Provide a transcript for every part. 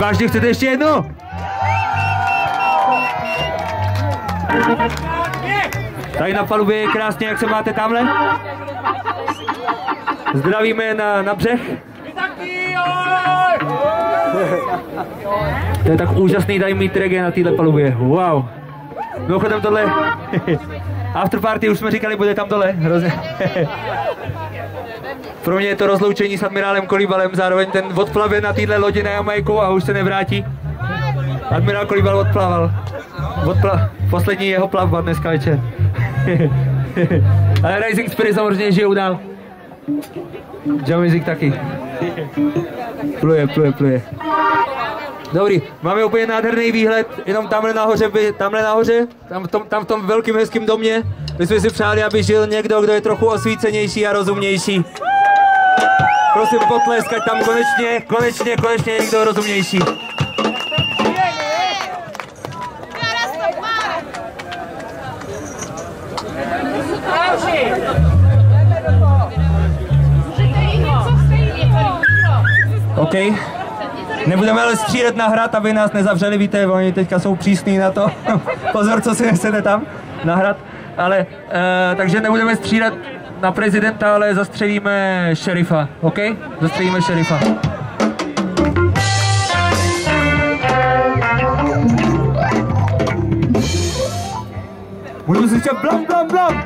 Vážně chcete ještě jednu? Tady na palubě je krásně, jak se máte tamhle. Zdravíme na břeh. To je tak úžasný tady mít reggae na téhle palubě. Wow. Mimochodem tohle afterparty, už jsme říkali, bude tam dole. Pro mě je to rozloučení s admirálem Kolíbalem, zároveň ten odplavě na téhle lodi na Jamajku a už se nevrátí. Admirál Kolíbal odplaval. Poslední jeho plavba dneska večer. Ale Rising Spirit samozřejmě žijou dál. Jam Music taky. Pluje. Dobrý, máme úplně nádherný výhled, jenom tamhle nahoře, tam v tom velkým hezkým domě. My jsme si přáli, aby žil někdo, kdo je trochu osvícenější a rozumnější. Prosím potleskať tam konečně někdo rozumnější. OK. Nebudeme ale střílet na hrad, aby nás nezavřeli, víte, oni teďka jsou přísní na to. Pozor, co si nesete tam na hrad. Ale, takže nebudeme střílet na prezidenta, ale zastřelíme šerifa, OK? Zastřelíme šerifa. Budu si říkat blam, blam, blam!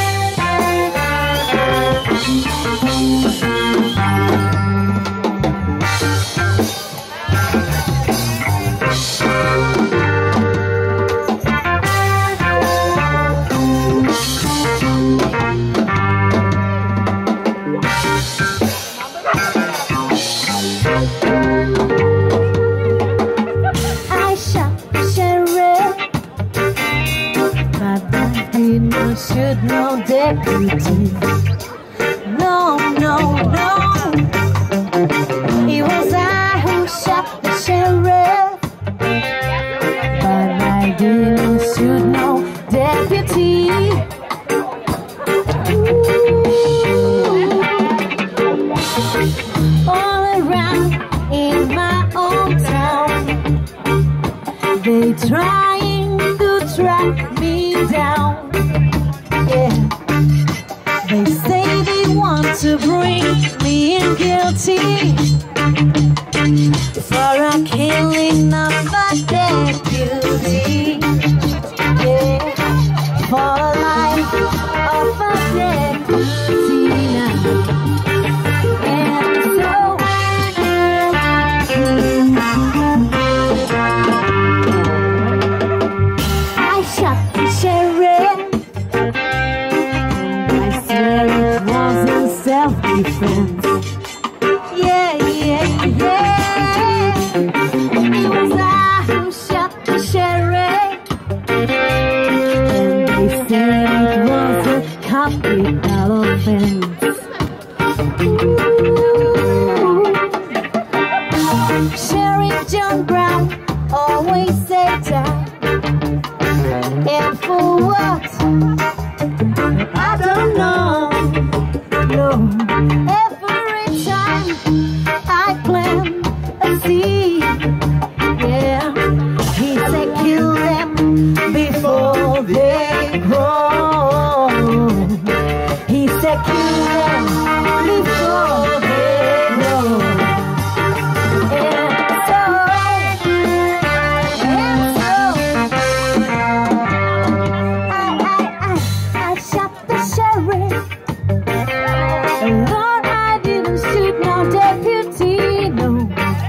Should know deputy. No. It was I who shot the sheriff, but I didn't shoot no deputy. All around in my own town, they trying to track me down. They say they want to bring me in guilty for a killing of a deputy. Yeah, for the life of a deputy now. And so I shot the sheriff. Self-defense. Yeah. It was I who shot the sheriff, and they said it was a capital offense. Sheriff John Brown always said that, and for what? I don't know. Every time I plant a seed, yeah, he said kill them before they grow. He said kill them before they grow. And so I shot the sheriff. Lord, I didn't shoot no deputy, no.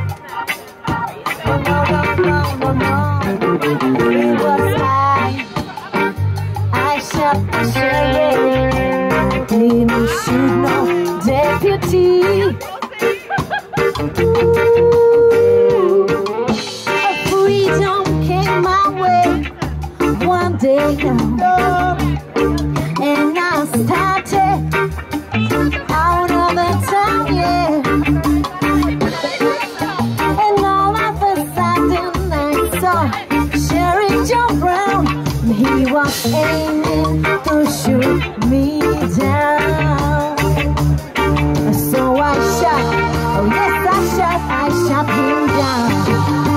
It was I shot the sheriff. Didn't shoot no deputy. Freedom came my way one day now, and I started out of the town, yeah. And all of a sudden I saw Sheriff John Brown. He was aiming to shoot me down. So I shot, oh yes I shot him down.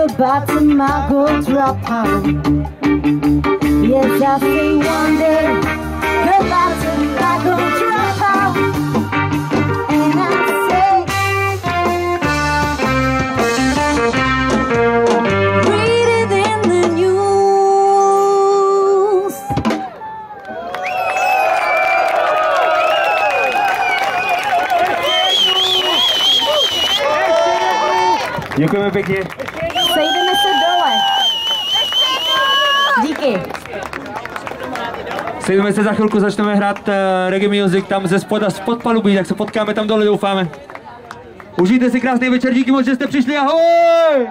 the bottom I go drop out. Yes, I say one day the bottom I go drop out. And I say, read it in the news. Děkujeme pěkně. Sejdeme se dole. Díky. Sejdeme se za chvilku, začneme hrát reggae music tam ze spoda, spod palubí, tak se potkáme tam dole, doufáme. Užijte si krásný večer, díky moc, že jste přišli, ahoj!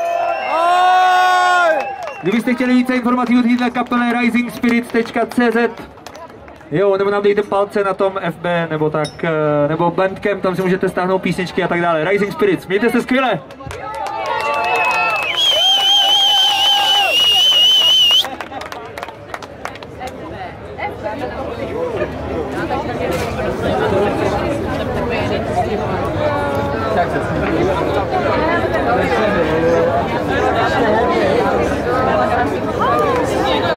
Kdybyste chtěli více informací od téhle kapely risingspirits.cz, jo, nebo nám dejte palce na tom FB, nebo tak, nebo Bandcamp, tam si můžete stáhnout písničky a tak dále. Rising Spirits, mějte se skvěle! Texas.